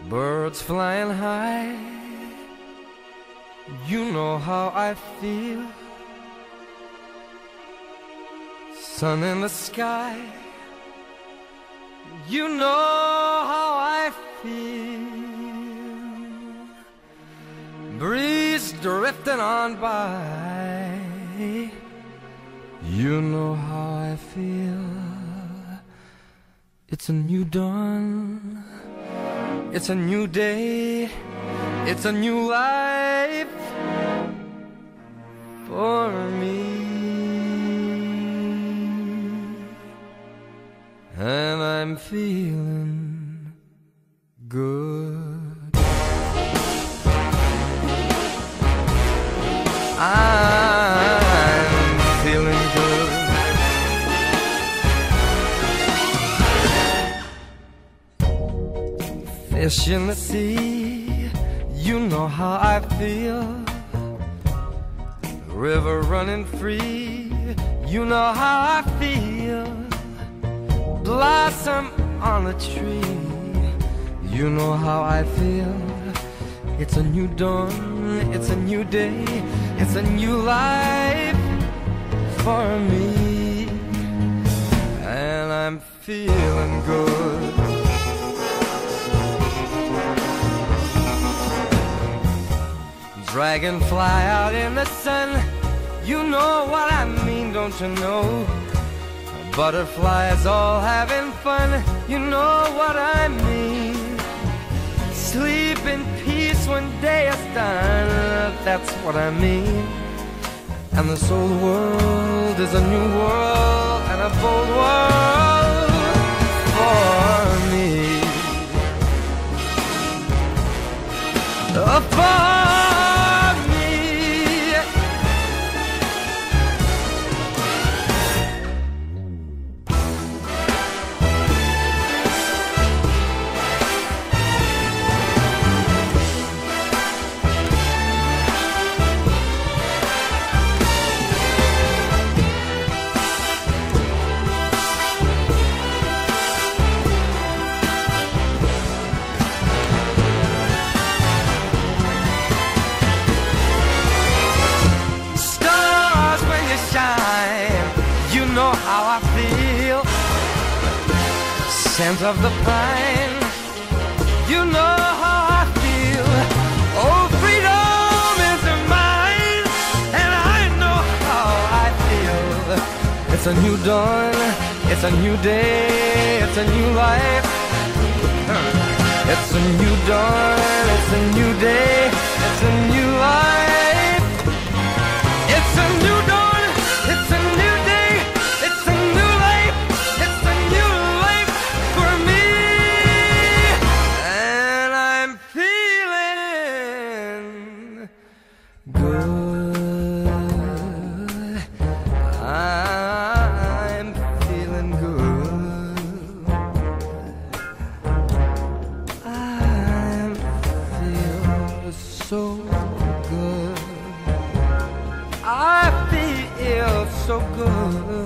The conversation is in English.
Birds flying high, you know how I feel. Sun in the sky, you know how I feel. Breeze drifting on by, you know how I feel. It's a new dawn, it's a new day, it's a new life for me. And I'm feeling good. I'm feeling good. Fish in the sea, you know how I feel. River running free, you know how I feel. Blossom on a tree, you know how I feel. It's a new dawn, it's a new day, it's a new life for me. And I'm feeling good. Dragonfly out in the sun, you know what I mean, don't you know? Butterflies all having fun, you know what I mean. Sleep in peace when day is done, that's what I mean. And this old world is a new world and a bold world for me. For how I feel. Scent of the pine, you know how I feel. Oh, freedom is mine, and I know how I feel. It's a new dawn, it's a new day, it's a new life. It's a new dawn, it's a new day, it's a new life. It's a new dawn, it's a new day, it's a new life, it's a new life for me. And I'm feeling good. I'm feeling good. I feel so good. I feel so good.